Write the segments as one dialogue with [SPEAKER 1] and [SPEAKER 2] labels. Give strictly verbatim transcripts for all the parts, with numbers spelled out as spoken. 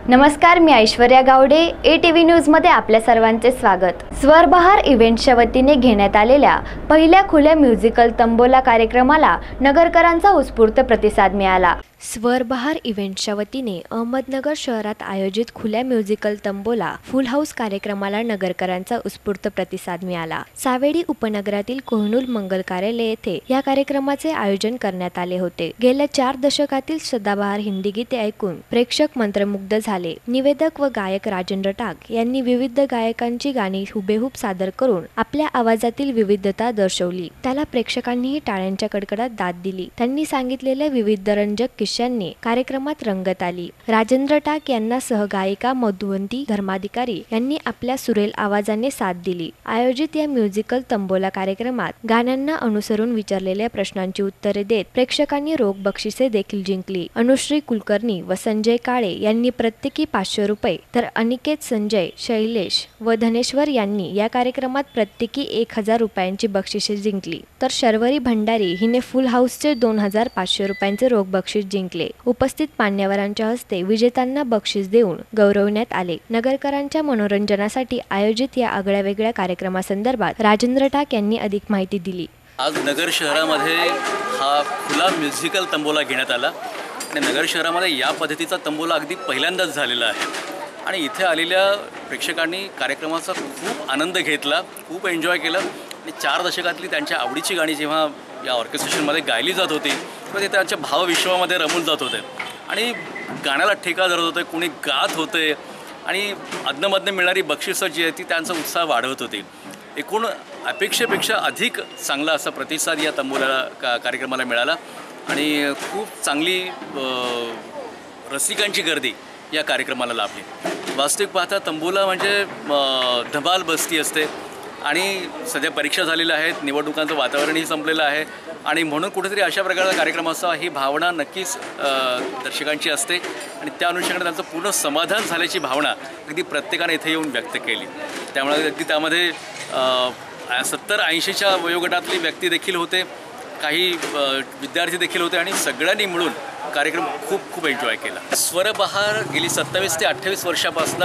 [SPEAKER 1] नमस्कार, मी Aishwarya Gawade. A T V न्यूजमध्ये आपल्या सर्वांचे स्वागत. स्वरबहार इव्हेंट्सच्या वतीने घेण्यात आलेल्या पहिल्या खुल्या म्युझिकल तंबोला कार्यक्रमाला नगरकरांचा उत्स्फूर्त प्रतिसाद मिळाला. स्वरबहार इव्हेंट्सच्या वतीने अहमदनगर शहरात आयोजित खुल्या म्युझिकल तंबोला फुल हाऊस कार्यक्रमाला नगरकरांचा उत्स्फूर्त प्रतिसाद मिळाला. सावेडी उपनगरातील कोहिनूर मंगल कार्यालय येथे या कार्यक्रमाचे आयोजन करण्यात आले होते. गेल्या चार दशकातील सदाबहार हिंदी गीते ऐकून प्रेक्षक मंत्रमुग्ध झाले. निवेदक व गायक राजेंद्र टाक यांनी विविध गायकांची गाणी हुबेहूब सादर करून आपल्या आवाजातील विविधता दर्शवली. त्याला प्रेक्षकांनीही टाळ्यांच्या कडकडात दाद दिली. त्यांनी सांगितलेल्या विविध रंजक किस्स्यांनी कार्यक्रमात रंगत आली. राजेंद्र टाक यांना सहगायिका मधुवंती धर्माधिकारी यांनी आपल्या सुरेल आवाजाने साथ दिली. आयोजित या म्युझिकल तंबोला कार्यक्रमात गाण्यांना अनुसरून विचारलेल्या प्रश्नांची उत्तरे देत प्रेक्षकांनी रोख बक्षिसे देखील जिंकली. अनुश्री कुलकर्णी व संजय काळे यांनी प्रत्येकी पाचशे रुपये तर अनिकेत संजय शैलेश व धनेश्वर यांनी या कार्यक्रमात प्रत्येकी एक हजार रुपयांची बक्षिसे जिंकली. तर शर्वरी भंडारी हिने फुल हाऊसचे दोन हजार पाचशे रुपयांचे रोख बक्षीस जिंकले. उपस्थित मान्यवरांच्या हस्ते विजेत्यांना बक्षीस देऊन गौरवण्यात आले. नगरकरांच्या मनोरंजनासाठी आयोजित या आगळ्या वेगळ्या कार्यक्रमासंदर्भात राजेंद्र टाक यांनी अधिक माहिती दिली.
[SPEAKER 2] आज नगर शहरामध्ये हा खुला म्युझिकल तंबोला घेण्यात आला आणि नगर शहरामध्ये या पद्धतीचा तंबोला अगदी पहिल्यांदाच झालेला आहे आणि इथे आलेल्या प्रेक्षकांनी कार्यक्रमाचा खूप आनंद घेतला, खूप एन्जॉय केलं आणि चार दशकातली त्यांच्या आवडीची गाणी जेव्हा या ऑर्केस्ट्रेशनमध्ये गायली जात होती तेव्हा ते त्यांच्या भावविश्वामध्ये रमून जात होते आणि गाण्याला ठेका धरत होते, कोणी गात होते आणि अधनमधनं मिळणारी बक्षिसं जी आहे ती त्यांचा उत्साह वाढवत होती. एकूण अपेक्षेपेक्षा अधिक चांगला असा प्रतिसाद या तंबोला का कार्यक्रमाला मिळाला आणि खूप चांगली रसिकांची गर्दी या कार्यक्रमाला लाभली. वास्तविक पाहता तंबोला म्हणजे धमाल बसती असते आणि सध्या परीक्षा झालेल्या आहेत, निवडणुकांचं वातावरणही संपलेलं आहे आणि म्हणून कुठेतरी अशा प्रकारचा कार्यक्रम असावा ही भावना नक्कीच दर्शकांची असते आणि त्या अनुषंगाने त्यांचं पूर्ण समाधान झाल्याची भावना अगदी प्रत्येकाने इथे येऊन व्यक्त केली. त्यामुळे अगदी त्यामध्ये सत्तर ऐंशीच्या वयोगटातली व्यक्ती देखील होते, काही विद्यार्थी देखील होते आणि सगळ्यांनी मिळून कार्यक्रम खूप खूप एन्जॉय केला. स्वरबहार गेली सत्तावीस ते अठ्ठावीस वर्षापासून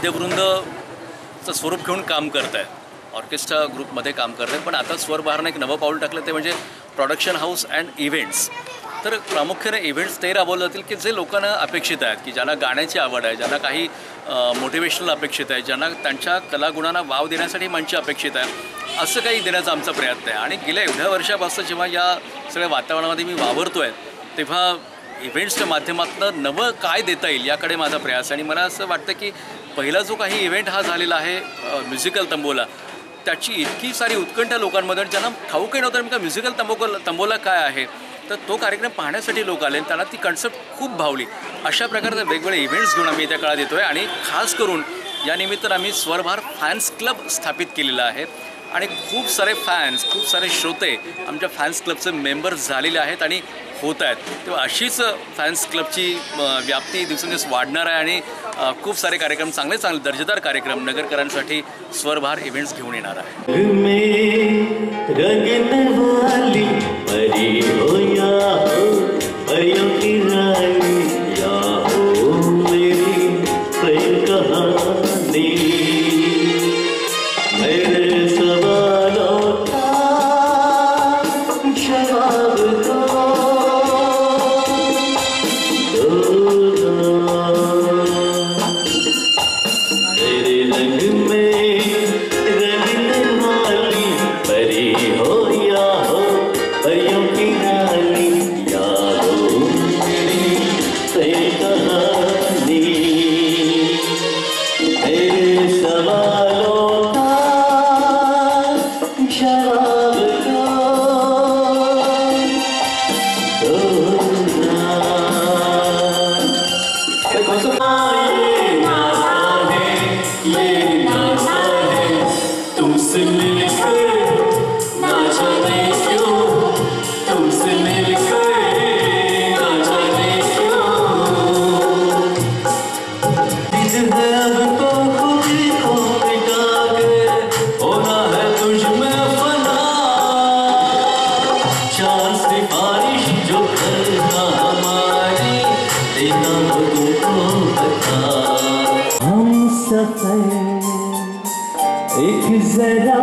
[SPEAKER 2] वाद्यवृंदचं स्वरूप घेऊन काम करत आहे, ऑर्केस्ट्रा ग्रुपमध्ये काम करत आहे. पण आता स्वरबहारनं एक नवं पाऊल टाकलं ते म्हणजे प्रोडक्शन हाऊस अँड इव्हेंट्स. तर प्रामुख्याने इव्हेंट्स ते राबवले जातील की जे लोकांना अपेक्षित आहेत, की ज्यांना गाण्याची आवड आहे, ज्यांना काही मोटिवेशनल अपेक्षित आहे, ज्यांना त्यांच्या कलागुणांना वाव देण्यासाठी मंच अपेक्षित आहे, असं काही देण्याचा आमचा प्रयत्न आहे. आणि गेल्या एवढ्या वर्षापासून जेव्हा या सगळ्या वातावरणामध्ये मी वावरतो आहे तेव्हा इव्हेंट्सच्या माध्यमातून नवं काय देता येईल याकडे माझा प्रयास. आणि मला असं वाटतं की पहिला जो काही इव्हेंट हा झालेला आहे म्युझिकल तंबोला, त्याची इतकी सारी उत्कंठा लोकांमध्ये ज्यांना ठाऊकही नव्हतं नेमका म्युझिकल तंबो तंबोला काय आहे, तर तो कार्यक्रम पाहण्यासाठी लोक आले, त्यांना ती कन्सेप्ट खूप भावली. अशा प्रकारचे वेगवेगळे इव्हेंट्स घेऊन आम्ही त्या काळात येतो आहे आणि खास करून या निमित्तानं आम्ही स्वरबहार फॅन्स क्लब स्थापित केलेला आहे आणि खूप सारे फॅन्स, खूप सारे श्रोते आमच्या फॅन्स क्लबचे मेंबर्स झालेले आहेत आणि होत आहेत. तेव्हा अशीच फॅन्स क्लबची व्याप्ती दिवसेंदिवस वाढणार आहे आणि खूप सारे कार्यक्रम, चांगले चांगले दर्जेदार कार्यक्रम नगरकरांसाठी स्वरबहार इव्हेंट्स घेऊन येणार आहे.
[SPEAKER 3] परियों की रानी यादों असर, एक जरा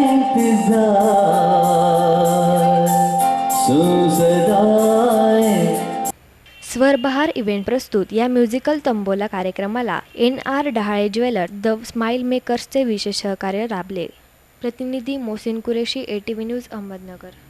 [SPEAKER 3] इंतजार, सो सदाएं.
[SPEAKER 1] स्वरबहार इव्हेंट प्रस्तुत या म्युझिकल तंबोला कार्यक्रमाला N R Dahale jeweller, the smile मेकर्सचे विशेष सहकार्य लाभले. प्रतिनिधी Mohsin Qureshi, A T V news, Ahmednagar.